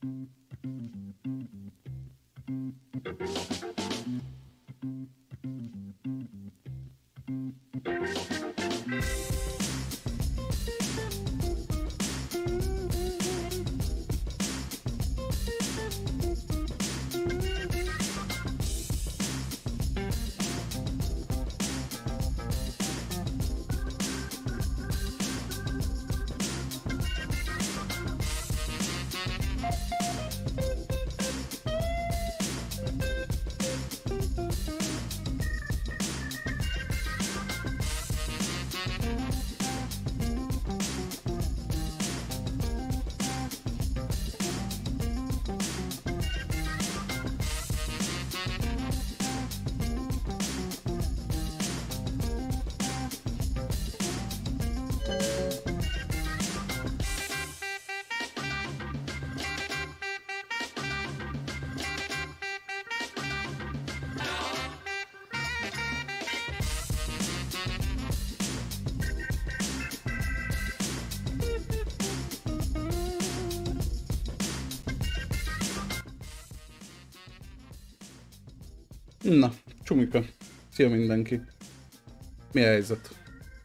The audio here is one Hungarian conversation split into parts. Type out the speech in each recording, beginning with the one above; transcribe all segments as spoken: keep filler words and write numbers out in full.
Na, csumika. Szia mindenki. Mi a helyzet?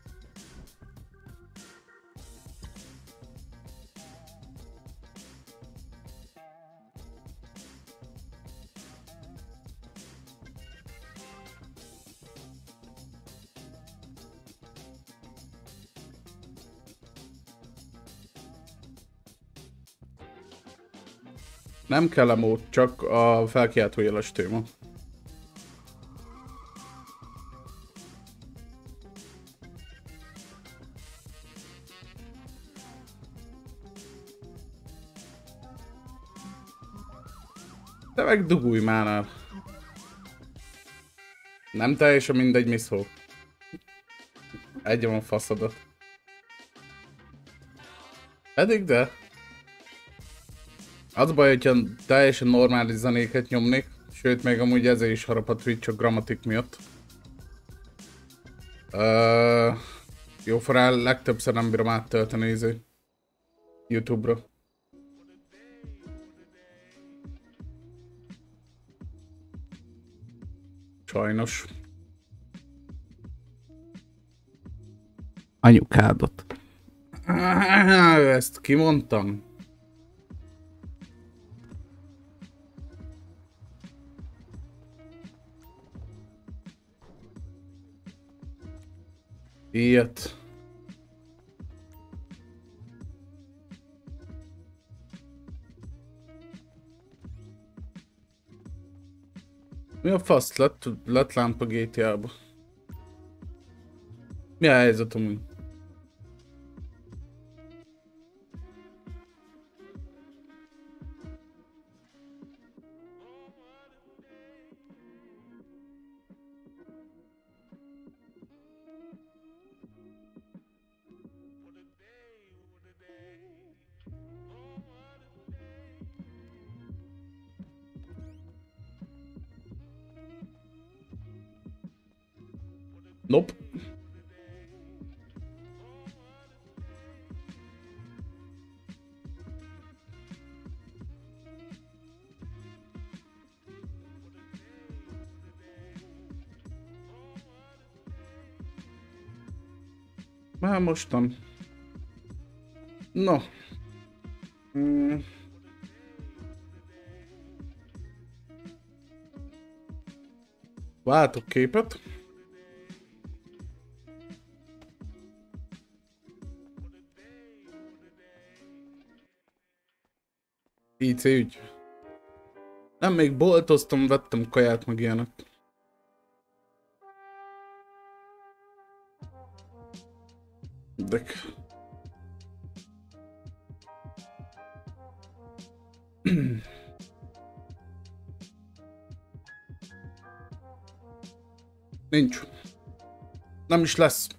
Nem kell emót, csak a felkiáltó jeles téma. Te meg dugulj már el. Nem teljesen mindegy, mi szó. Egyem a faszadat. Pedig de. Az baj, hogyha teljesen normális zenéket nyomnék, sőt még amúgy ezért is harap a Twitch a grammatik miatt. Uh, jó forrá, legtöbbször nem bírom áttölteni izé YouTube-ra. Sajnos. Anyukádat. Ezt kimondtam. Ilyet. Mi a fasz? Lett, lett lámpa gé té á-ba. Mi a helyzet amúgy? Nope. Már mostan. No. Hmm. Váltok képet. i cé ügy. Nem, még boltoztam, vettem kaját meg ilyenek. De... Nincs. Nem is lesz.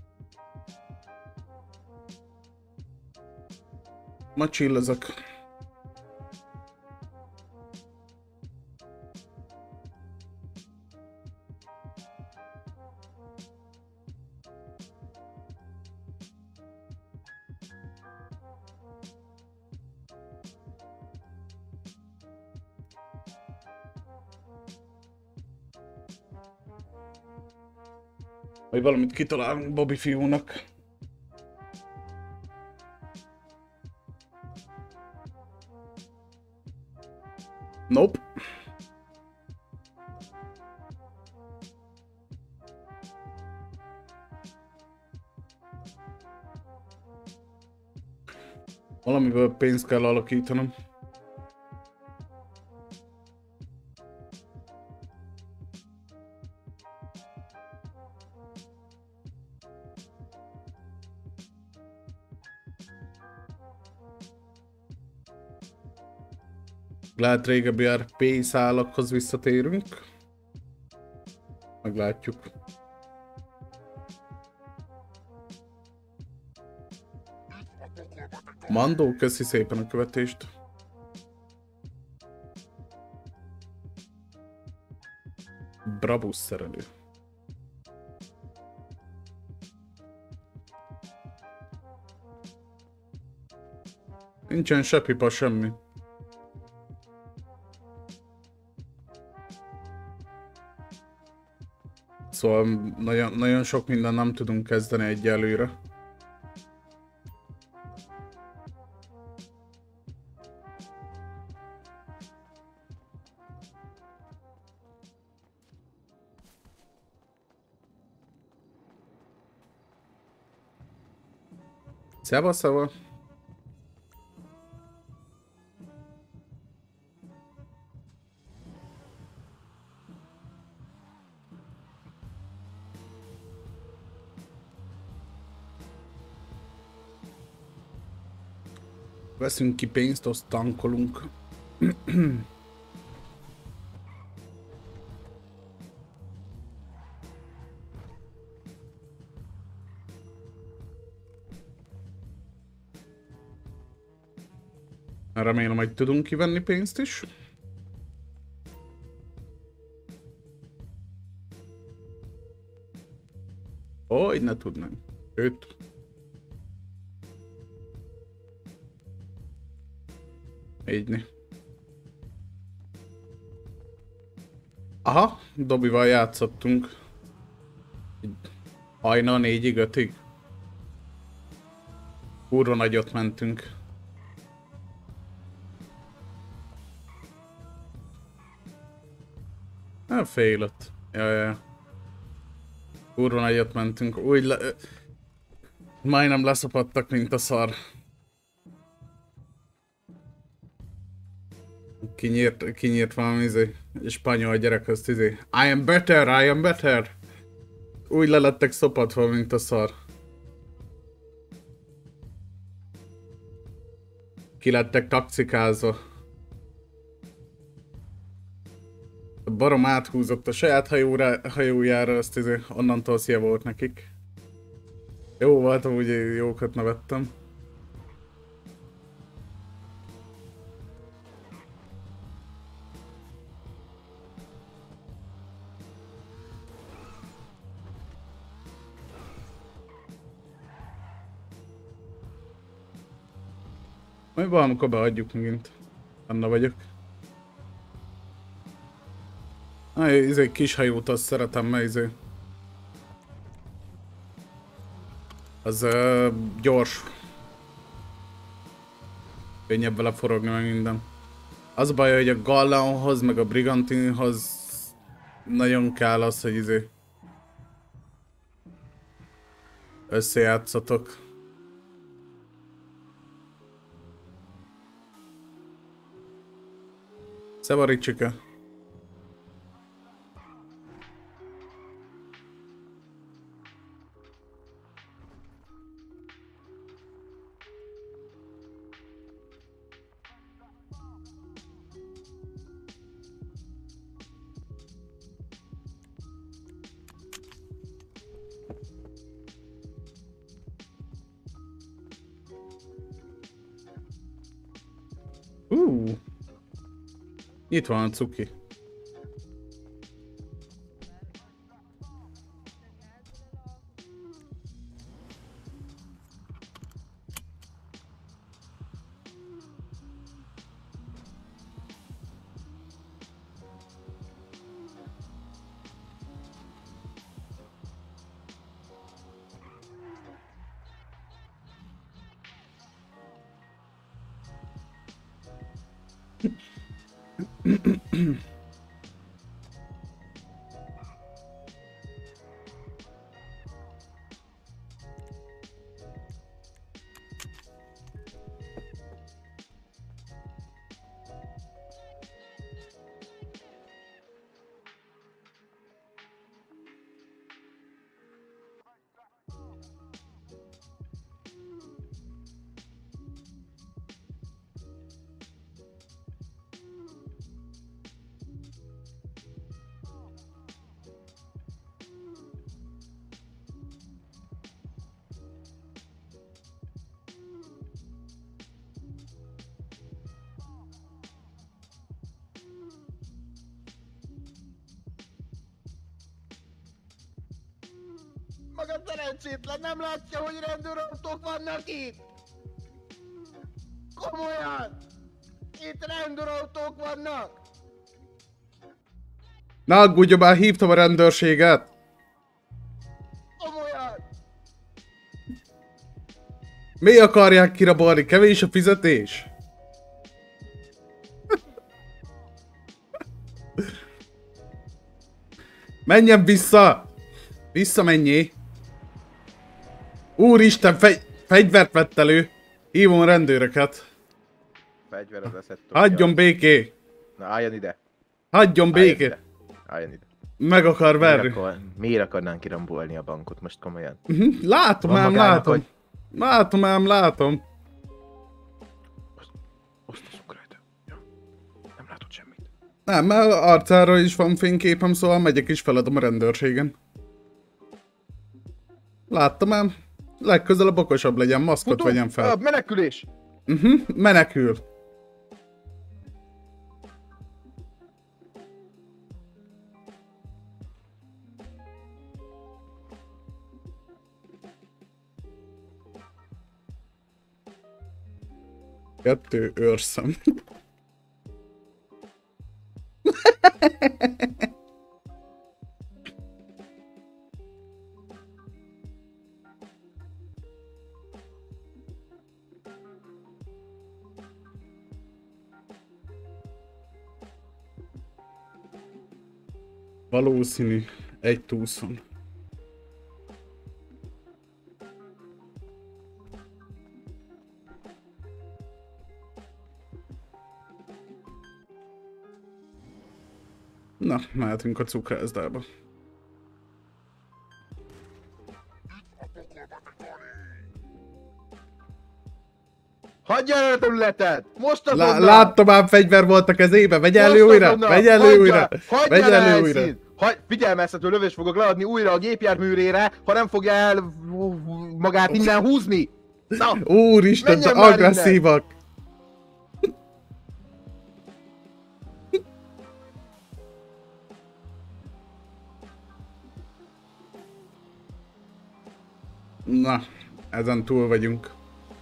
Ma csillezek. Vagy valamit kitalálunk Bobby fiúnak. Nope. Valamiből pénzt kell alakítanom. Lehet régebbi er pé szálakhoz visszatérünk. Meglátjuk. Mandó, köszi szépen a követést. Brabus szerelő. Nincsen se pipa, semmi. Szóval nagyon, nagyon sok minden nem tudunk kezdeni egyelőre. Szeva, szeva. Veszünk ki pénzt, azt tankolunk. Remélem, hogy tudunk kivenni pénzt is. Ó, így ne tudnánk. Őt. Így. Aha, Dobival játszottunk. Hajna négyig, ötig. Kurva nagyot mentünk. Nem félött. Jaj, jaj. Kurva nagyot mentünk. Úgy le... Majdnem leszapadtak, mint a szar. Kinyírt, kinyírt valami izé, spanyol gyerekhözt izé. I am better, I am better. Úgy le lettek szopadva, mint a szar. Ki lettek taxikázva. A barom áthúzott a saját hajóra, hajójára, azt izé, onnantól szia volt nekik. Jó volt, amúgy jókat nevettem. Majd valamikor beadjuk megint. Anna vagyok. Ah, izé kis hajót azt szeretem, mert izé. Az uh, gyors. Könnyebb vele forogni meg minden. Az a baj, hogy a Galeonhoz meg a Brigantinhoz nagyon kell az, hogy izé összejátszatok. Szeva Ricsike. Uh. Itt van a cuki. Maga szerencsétlen, nem látja, hogy rendőrautók vannak itt? Komolyan! Itt rendőrautók vannak! Ne aggódj, már hívtam a rendőrséget! Komolyan! Mi akarják kirabolni? Kevés a fizetés? Menjen vissza! Visszamenjé! Úristen, fegy fegyvert vett elő! Hívom a rendőröket! Fegyver az eszed. Hagyjon béké! Na álljon ide! Hagyjon béké! Álljon ide! Meg akar verni. Miért, akar, miért akarnánk kirambolni a bankot most komolyan? Uh-huh. Látom ám, látom. Hogy... Látom ám, látom. Osztozunk rajta. Ja. Nem látod semmit. Nem, mert arcára is van fényképem, szóval megyek is feladom a rendőrségen. Láttam ám. Legközelebb okosabb legyen, maszkot Futunk? vegyen fel. A menekülés! Uh-huh. Menekül. Kettő őrszem. Valószínű, egy túszon. Na, mehetünk a cukrászdába. Hagyja el a területet! Most azonnal! Lá láttam már, fegyver volt a kezébe, vegy elő újra! Vegy elő újra! Vegy elő újra! Hagy, figyelmeztető lövést fogok leadni újra a gépjárműrére, ha nem fogja el magát innen húzni! Na! Úristen, te agresszívak! Na, ezen túl vagyunk.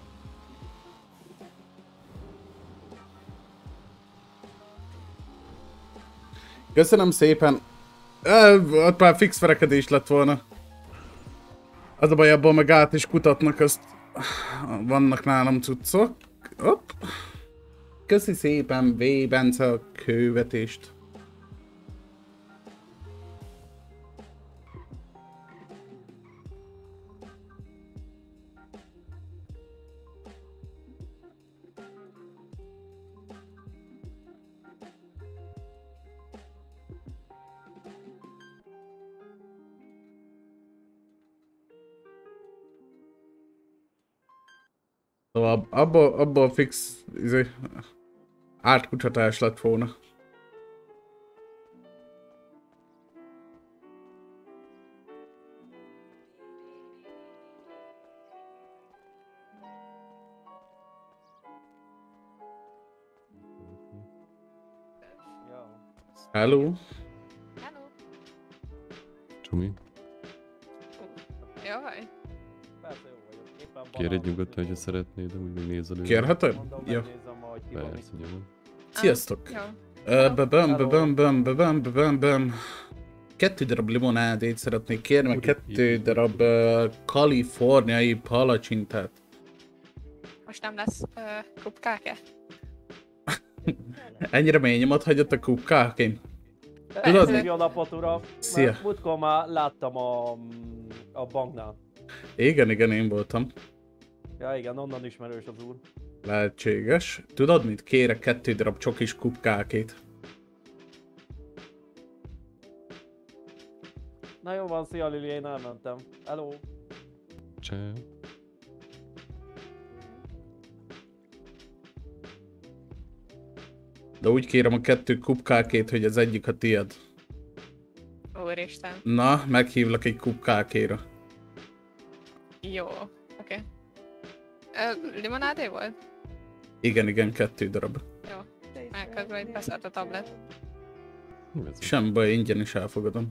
Köszönöm szépen. Ott már fix verekedés lett volna. Az a baj, abból meg át is kutatnak, azt vannak nálam cuccok. Hopp. Köszi szépen, V. Bence, a kővetést. Szóval abból, abból fix izé, átkutatás lett volna. Hello. Hello. Csumi, Jaj. kérj nyugodtan, hogyha szeretnéd, de úgy még néz elő. Kérheted? Ja. Persze, nyomom. Sziasztok. Jó. Bebem, bebem, bebem, bebem, bebem, bebem. Kettő darab limonádét szeretnék kérni, meg kettő darab uh, kaliforniai palacsintát. Most nem lesz uh, krupkáke? Ennyire mély nyomot hagyott a kupkákim? Tudod Tudod? mi? A napot, uram. Szia. Mert múltkor már láttam a, a banknál. Igen, igen, én voltam. Ja igen, onnan ismerős az úr. Lehetséges. Tudod mit? Kérek kettő darab csokis kupkákét. Na jó van, szia Lili, én elmentem. Hello. Cseh. De úgy kérem a kettő kupkákét, hogy az egyik a tied. Úristen. Na, meghívlak egy kupkákéra. Jó, oké. Okay. Limonádé volt? Igen, igen, kettő darab. Jó. Már közben itt beszállt a tablet. Mi ez? Sem baj, ingyen is elfogadom.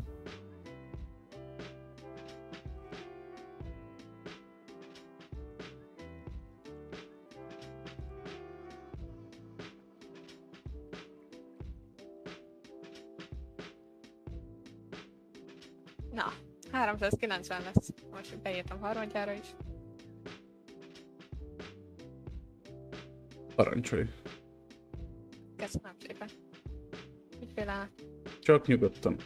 Na, háromszázkilencven lesz. Most beírtam harmadjára is. Parancsolj. Köszönöm szépen. Ügyfél. Csak nyugodtan.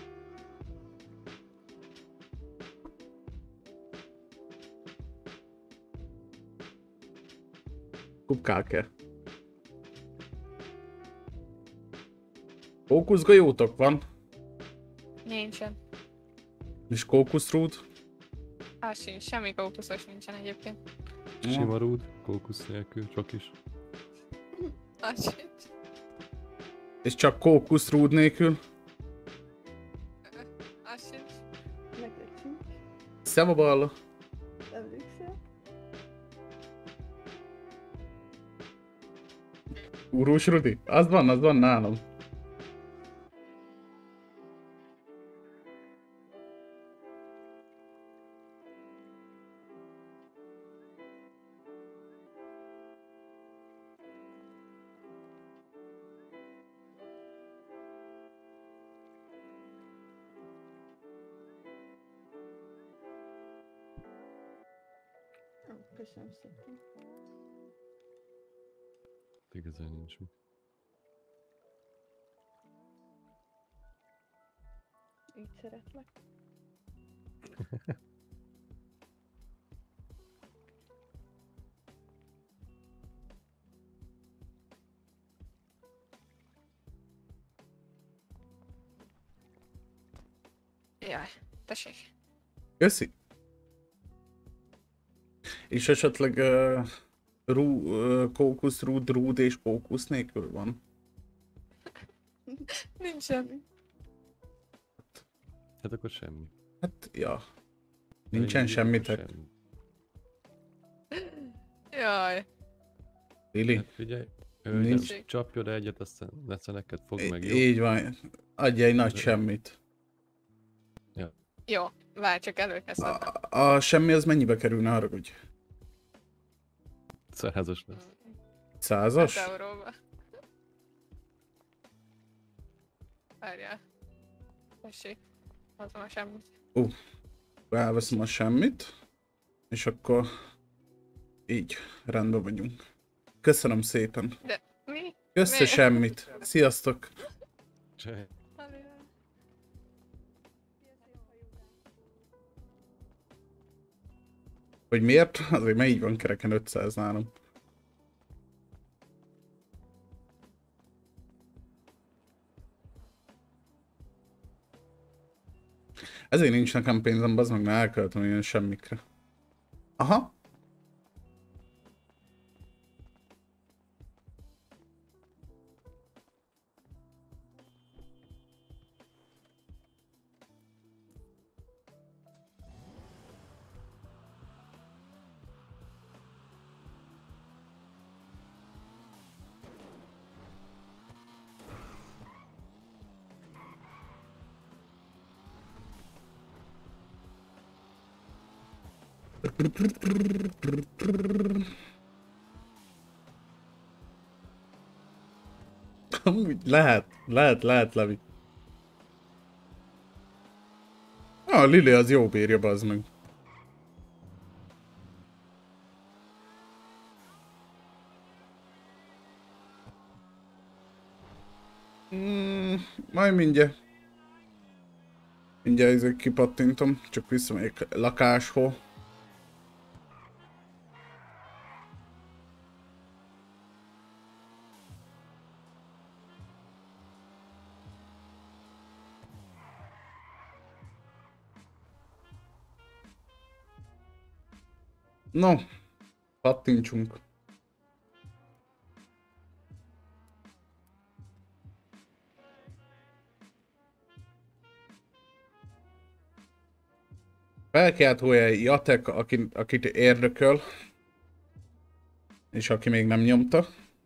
Kupkáke. Kókuszgajótok van? Nincsen. És kókuszrúd? Az sincs, semmi kókuszos nincsen egyébként. Sima rúd, kókusz nélkül, csak is. Az sincs. És csak kókuszrúd nélkül? Az sincs. Neked sincs. Szeva balla. Emlékszel? Úrós Rudi? Az van, az van nálam. Ó, köszönöm szépen. Igazán nincs mi. Így szeretlek. Jaj, tessék. Köszi. És esetleg uh, rú, uh, kókuszrúd, rúd és kókusz nélkül van? Nincs semmi. Hát akkor semmi. Hát, ja. Nincsen semmitek. Semmi. Jaj. Lili? Hát figyelj, Nincs. hölgyem, csapjod egyet, aztán egyszer neked fog meg, jó? Így van. Adj egy nagy semmit. Jó, várj, csak előkezdtem. A, a semmi az mennyibe kerülne, haragudj? Százas lesz. Százas? öt euróba. Várjál. Tessék. Hozom a semmit. Elveszem a semmit. És akkor... Így, rendben vagyunk. Köszönöm szépen. De mi? Kösz a Mi? semmit. Sziasztok. Cseh. Hogy miért? Azért mert így van kereken ötszáz nálam. Ezért nincs nekem pénzem, bazd meg, mert elköltöm ilyen semmikre. Aha. Amúgy lehet, lehet, lehet, Levi. Ah, Lili az jó bírja, bazd meg. Mm, majd mindjárt. Mindjárt ezért kipattintom, csak visszamegyek lakáshoz. No, pattintsunk. Felkelt olyan Jatek, akit, akit érdekel, és aki még nem nyomta.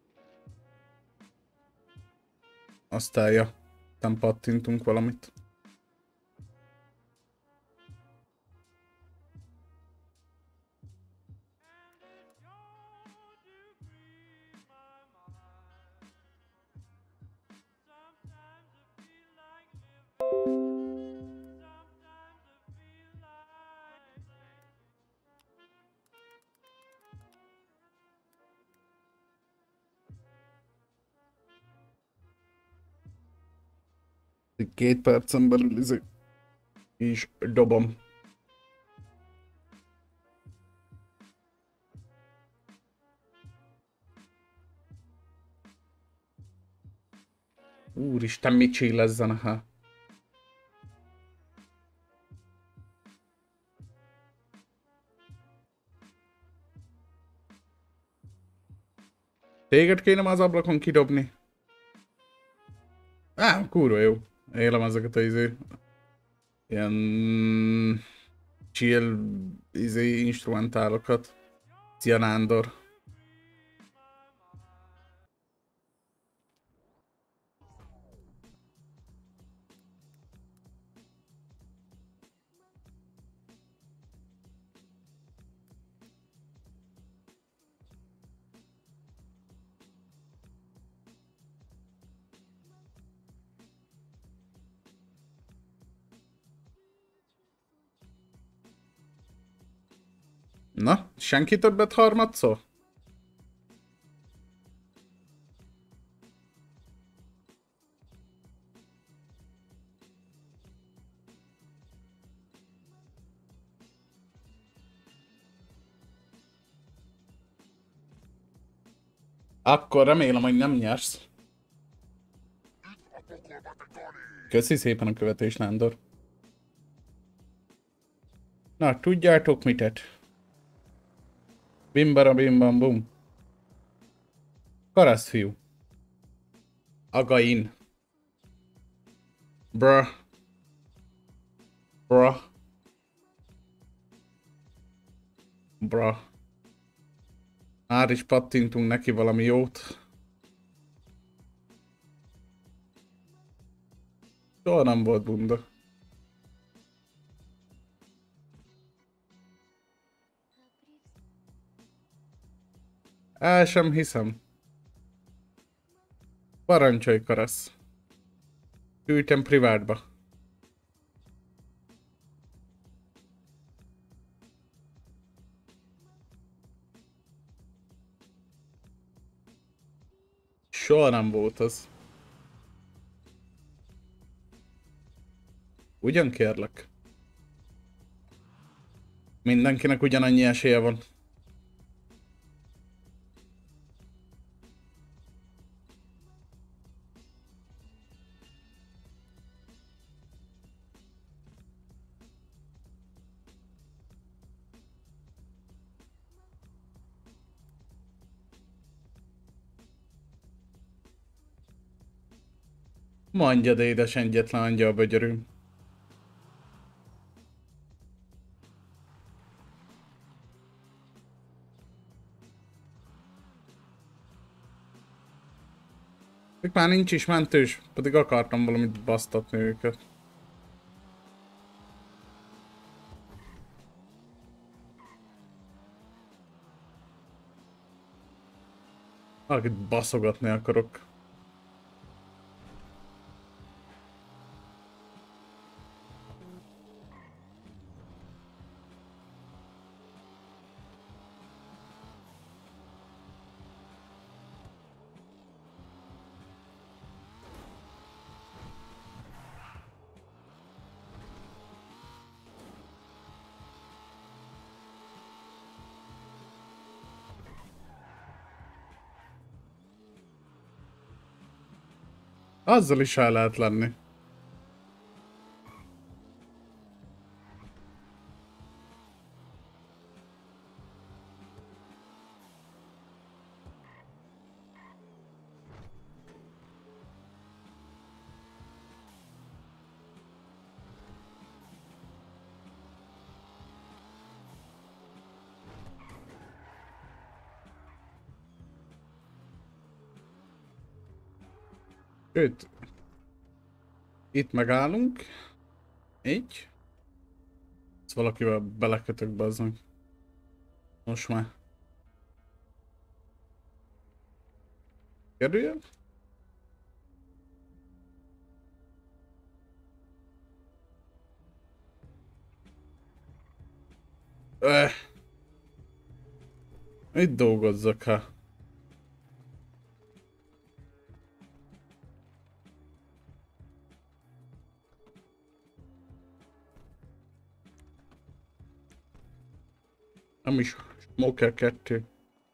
Aztán ja, nem pattintunk valamit. Két percen belül izé is dobom. Úristen, mit csillezzen, ha? Téged kéne már az ablakon kidobni? Á, kurva jó. Élem ezeket az izé... Ilyen... chill... izé instrumentálokat. Szia Nándor. Na, senki többet harmadszor? Akkor remélem, hogy nem nyersz. Köszi szépen a követés, Nándor. Na, tudjátok mitet? Bimbara bimbam bum. Karasztfiú. Again. Bruh. Bruh. Bruh. Már is pattintunk neki valami jót. Soha nem volt bunda. El sem hiszem. Parancsolj, Karasz. Küldtem privátba. Soha nem volt az. Ugyan kérlek? Mindenkinek ugyanannyi esélye van. Mondjad, édes egyetlen angyal bögyörűm. Ők már nincs is mentős, pedig akartam valamit basztatni őket. Akit baszogatni akarok. Azzal is el lehet lenni. Sőt, itt megállunk. Így. Ezt valakivel belekötök, bazzag. Most már. Kerüljön? Öh. Itt dolgozzak, ha. Nem is Smoker kettő.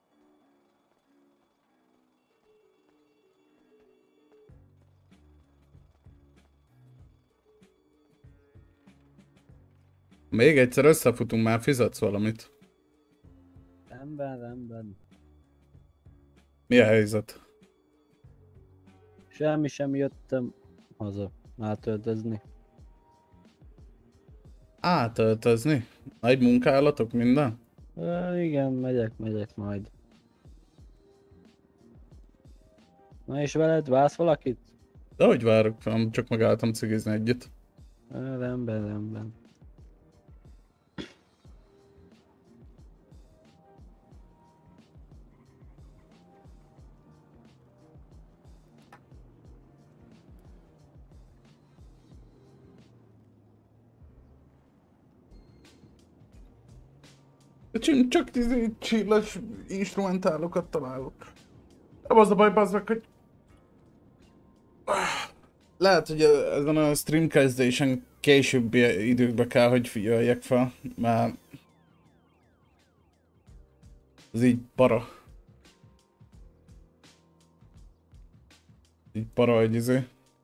Még egyszer összefutunk, már fizetsz valamit. Rendben, rendben. Mi a helyzet? Semmi sem jöttem haza átöltözni. Átöltözni? Nagy munkálatok minden? Ö, igen, megyek, megyek majd. Na és veled, vársz valakit? De hogy várok, csak megálltam cigizni egyet. Ö, rendben, rendben. Csak, csak izé csillas instrumentálokat találok. Nem az a baj, bazzak, hogy... Lehet, hogy ezen a stream kezdésen későbbi időkbe kell, hogy figyeljek fel, mert... Ez így para. Így para, hogy izé.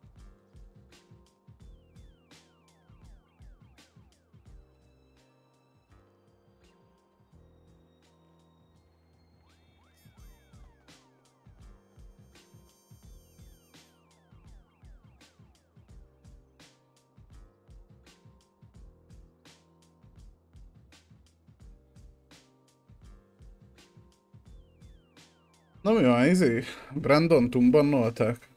Na mi van, izé? Brandon tumbannolták?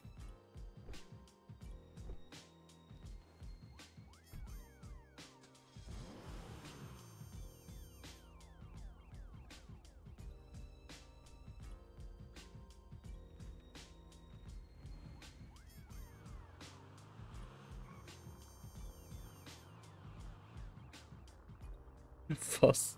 Fasz.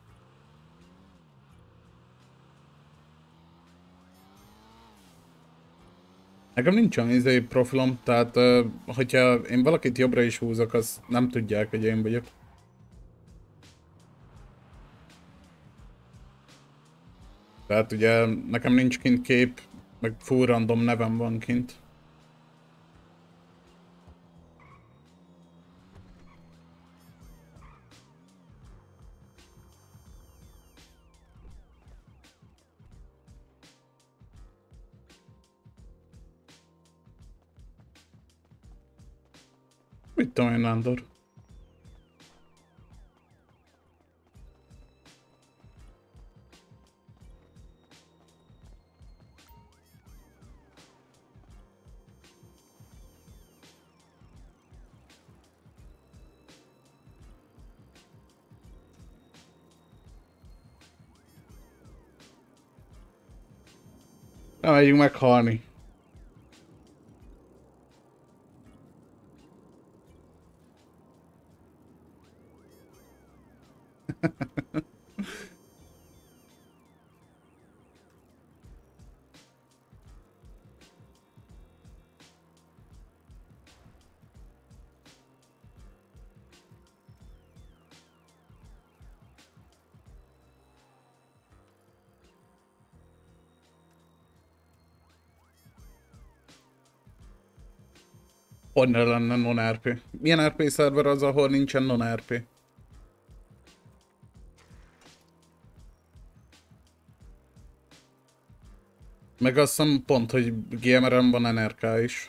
Nekem nincs olyan izé profilom, tehát uh, hogyha én valakit jobbra is húzok, az nem tudják, hogy én vagyok. Tehát ugye nekem nincs kint kép, meg full random nevem van kint. Mit tudom én, Nándor? Nem megyünk meghalni. Honnan lenne non-er pé? Milyen er pé szerver az, ahol nincsen non-er pé? Meg azt hiszem pont, hogy gé em er-en van en er ká is.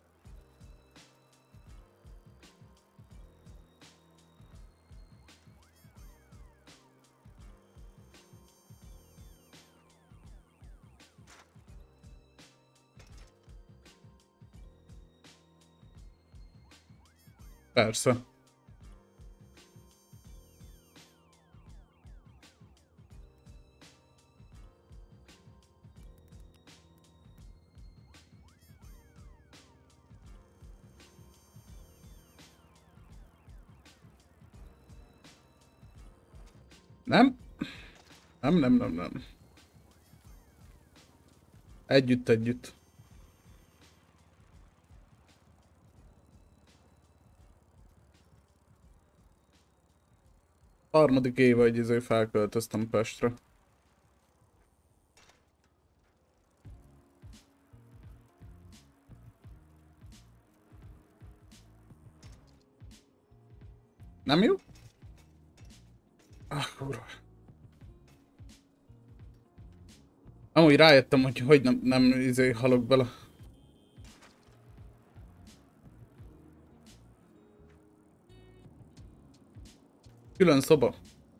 Persze. Nem? Nem, nem, nem, nem. Együtt, együtt. Harmadik éve, hogy izé felköltöztem Pestre. Nem jó? Ah, kurva. Amúgy rájöttem, hogy hogy nem, nem izé halok bele. Külön szoba.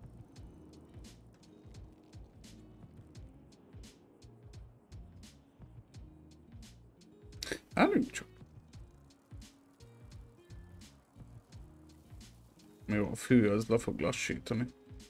Hát nem csak. Jó, a fű az le fog lassítani.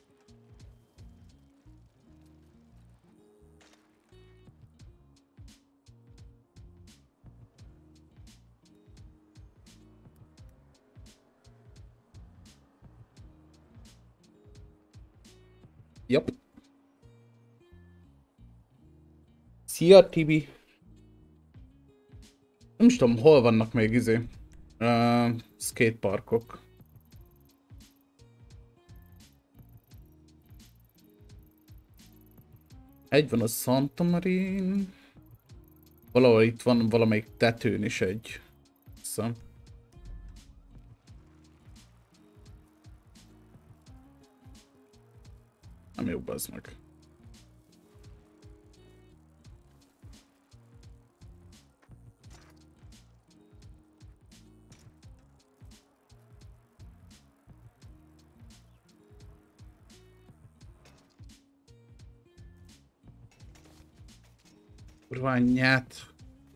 Yep. Szia, Tibi. Nem is tudom, hol vannak még izé. Uh, skateparkok. Egy van a Santa Marin. Valahol itt van valamelyik tetőn is egy. Szóval. Nem jó, bazd meg. Kurványát.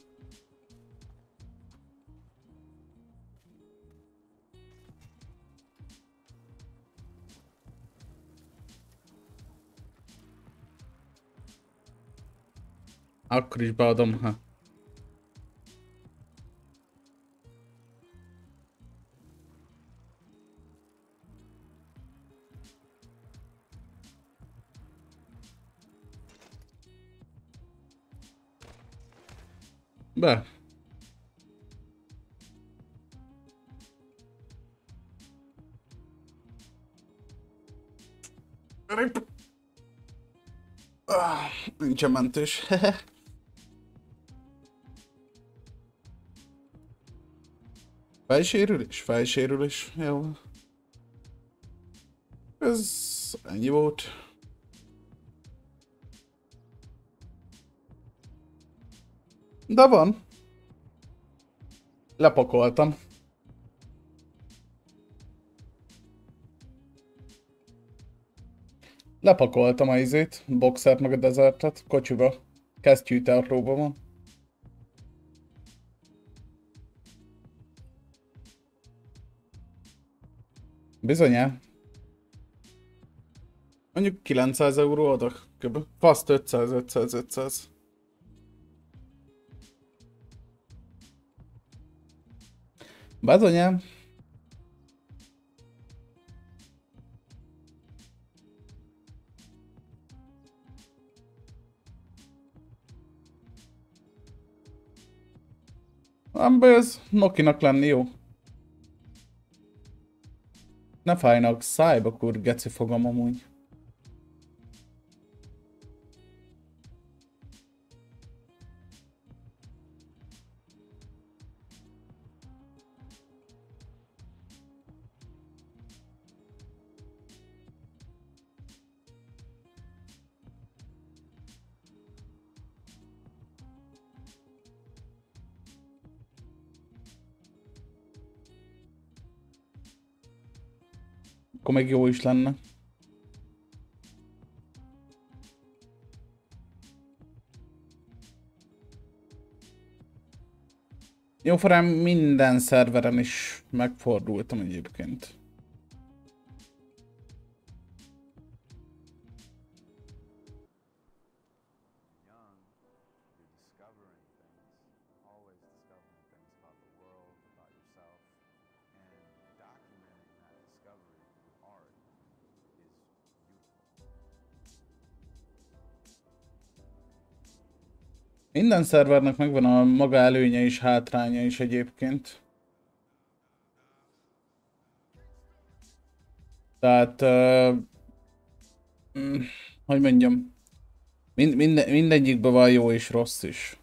Akkor is beadom, ha. Be. Rip. Ah, nincsen mentős. Fejsérülés? Fejsérülés. Jó. Ez ennyi volt. De van. Lepakoltam. Lepakoltam a izét, boxert meg a desertet, kocsiba. Kesztyűtartóban van. Bizonyá. Mondjuk kilencszáz euró adok, kb. Faszt ötszáz, ötszáz, ötszáz. Bizonyám. Nem ez Nokinak lenni jó. Ne fájnak szájba, kur geci fogom amúgy. Akkor még jó is lenne. Jóforán minden szerveren is megfordultam egyébként. Minden szervernek megvan a maga előnye és hátránya is egyébként. Tehát, uh, mm, hogy mondjam, mind, minden, mindegyikben van jó és rossz is.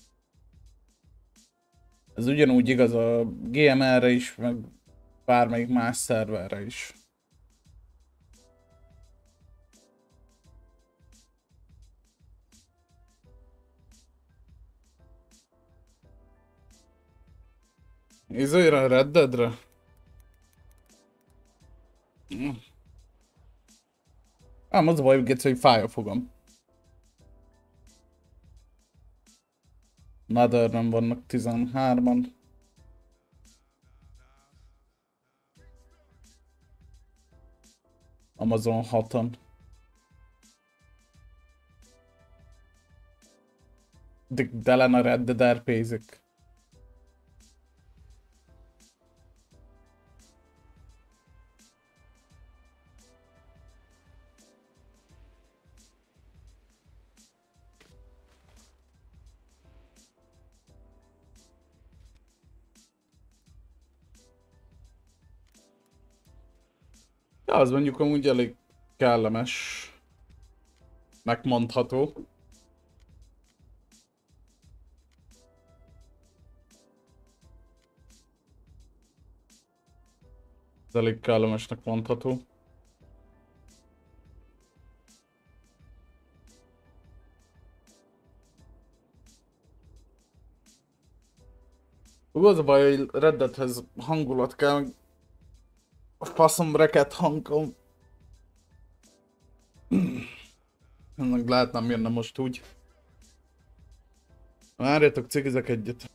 Ez ugyanúgy igaz a gé em el-re is, meg bármelyik más szerverre is. Izőre a Red Deadre? Ám az a baj, hogy fáj a fogam. Motherben vannak tizenhárman. Amazon hatan. De, de lenne a Red Dead er pé-zik. Ja, az mondjuk amúgy elég kellemes. Megmondható. Ez elég kellemesnek mondható. Az a baj, hogy Red Deadhez hangulat kell, a faszom reket hangom. Ennek lehet nem jönne most úgy. Várjatok, cigizek egyet.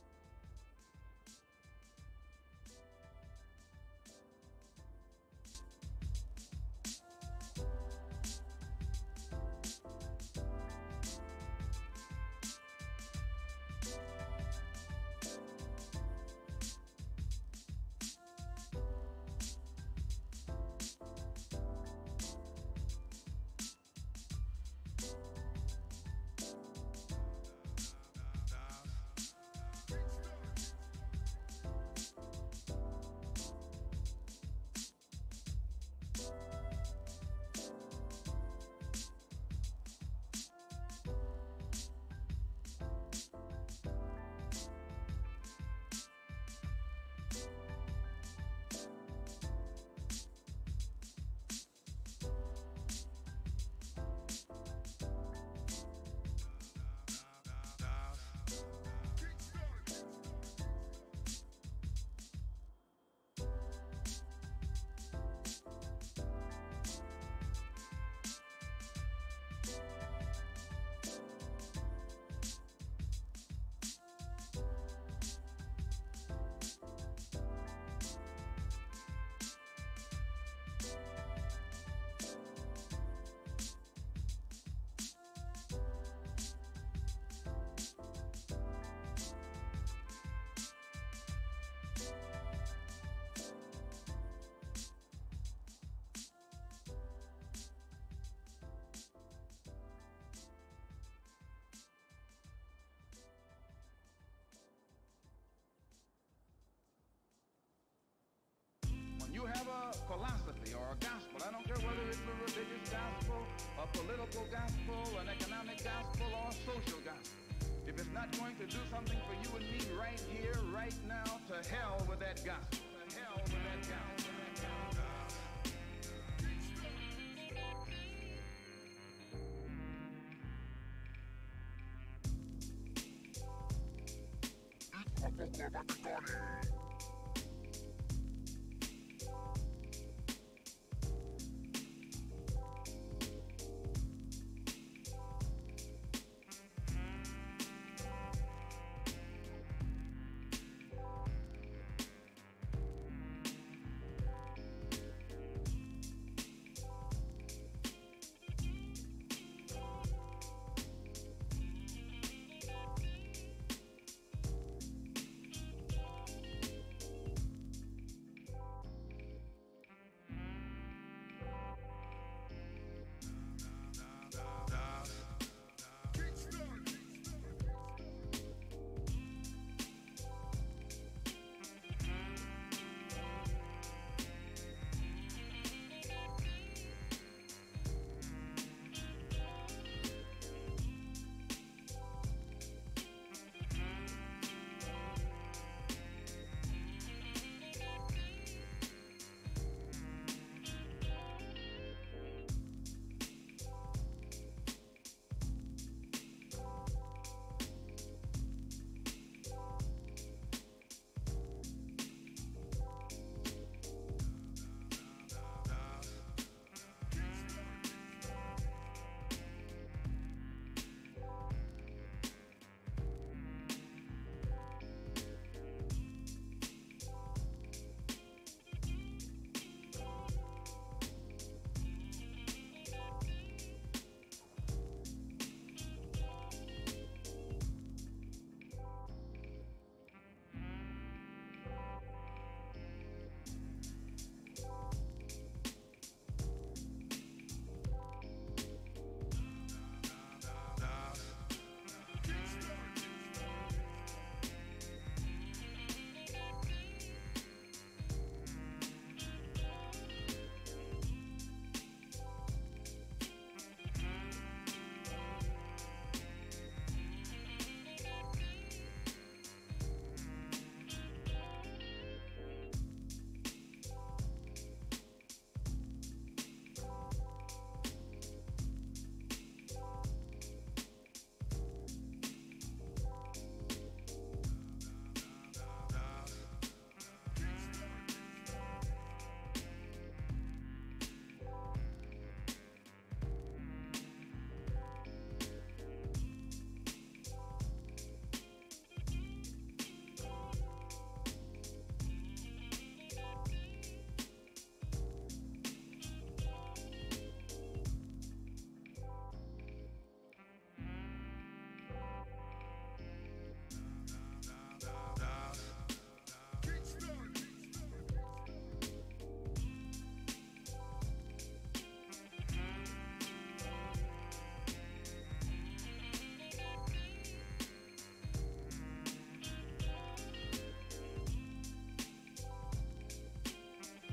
You have a philosophy or a gospel. I don't care whether it's a religious gospel, a political gospel, an economic gospel, or a social gospel. If it's not going to do something for you and me right here, right now, to hell with that gospel. To hell with that gospel.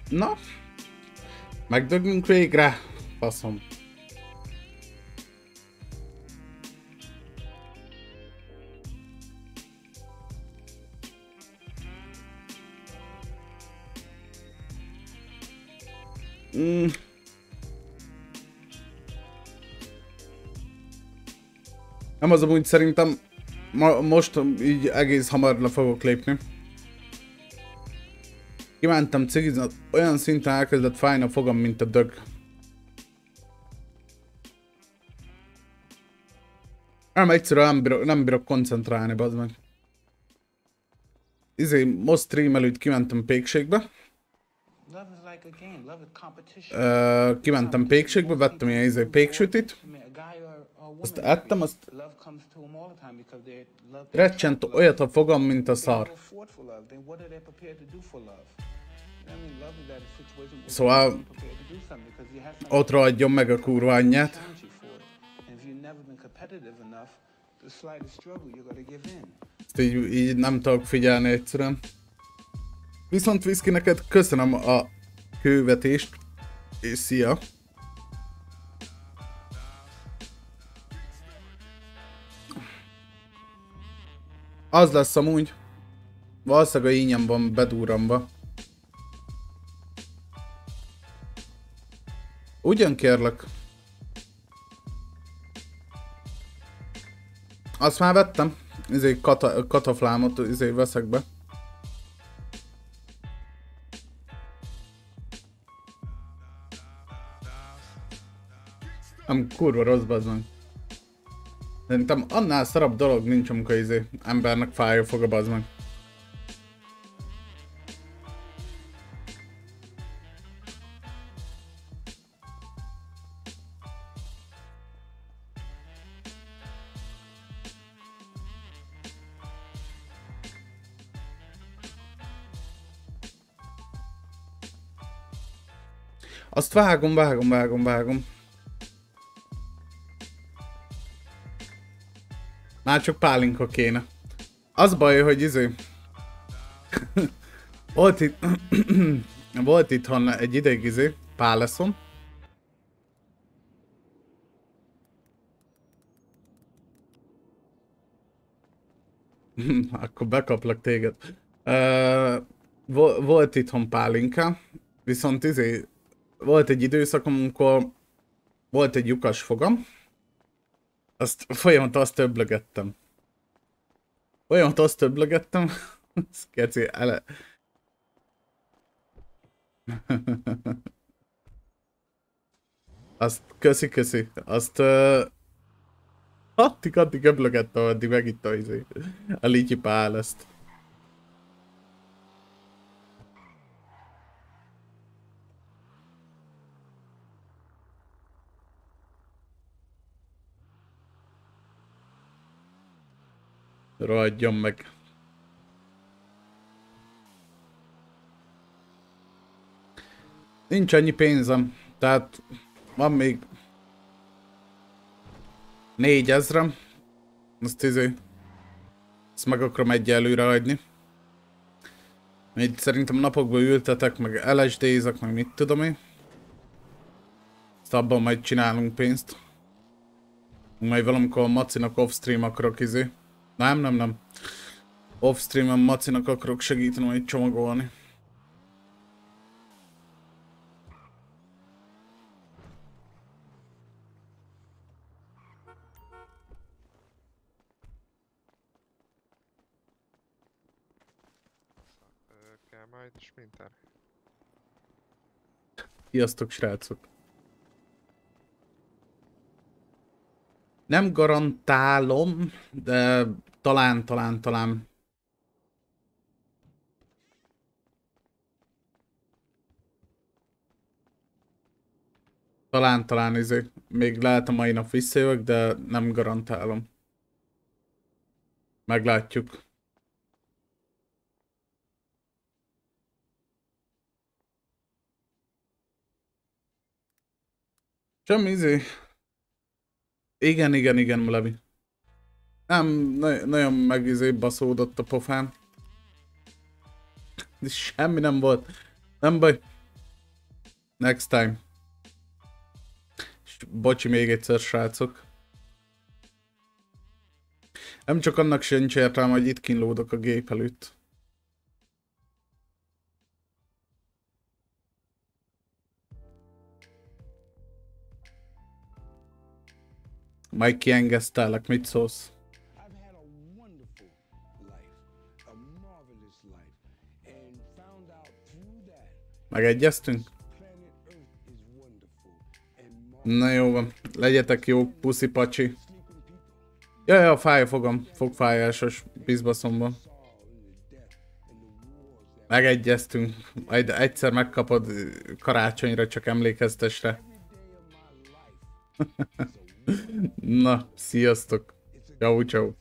Na? Megdögnünk végre? Faszom. Mm. Nem az amúgy szerintem ma, most így egész hamar le fogok lépni. Kimentem cigizni, olyan szinten elkezdett fájni a fogam, mint a dög. Nem, egyszerűen nem bírok, nem bírok koncentrálni, bazd meg. Izé, most stream előtt kimentem pékségbe. Uh, kimentem pékségbe, vettem ilyen izé péksütit. Azt ettem, azt recsent olyat a fogam, mint a szar. Szóval ott rohadjon meg a kurva anyját. Ezt így, így nem tudok figyelni egyszerűen. Viszont Whisky, neked köszönöm a kővetést, és szia! Az lesz amúgy. Valószínűleg a ínyemban bedúramba. Ugyan kérlek. Azt már vettem. Izé kata, kataflámot izé veszek be. Nem kurva rossz, bazd meg. Szerintem annál szarabb dolog nincs, amikor izé embernek fáj a foga, bazd meg. Azt vágom, vágom, vágom, vágom. Már csak pálinka kéne. Az baj, hogy izé... volt itt... volt itthon egy ideig izé, páleszom. Akkor bekaplak téged. Uh, volt itthon pálinka, viszont izé... volt egy időszakom, amikor volt egy lyukas fogam. Azt folyamatosan azt többlegettem. Folyamatosan azt többlegettem. Keci, ele... Azt köszi, köszi. Azt... Uh... Addig, addig öblögettem, addig megitta izé. A lityi pál ezt. Rohadjon meg. Nincs annyi pénzem, tehát van még négyezrem. Azt izé, ezt meg akarom egyelőre hagyni. Így szerintem napokban ültetek, meg el es dé-zek, meg mit tudom én. Ezt abban majd csinálunk pénzt. Majd valamikor a Macinak off-stream akarok izé. Nem, nem, nem. Off-streamen Macinak akarok segíteni majd csomagolni. Kell majd sprinter. Sziasztok, srácok. Nem garantálom, de talán, talán, talán. Talán, talán izé. Még lehet a mai nap visszajövök, de nem garantálom. Meglátjuk. Semmi izé. Igen, igen, igen, Levi. Nem, na nagyon megizé baszódott a pofám. Semmi nem volt. Nem baj. Next time. És bocsi még egyszer, srácok. Nem csak annak sincs értelme, hogy itt kínlódok a gép előtt. Majd kiengesztelek, mit szólsz? Megegyeztünk? Na jó van, legyetek jó, puszi pacsi. Ja, ja, fáj a fogam, fogfájásos bizbaszomban. Megegyeztünk, majd egyszer megkapod karácsonyra, csak emlékeztesre. Na, sziasztok. Ciao, ciao.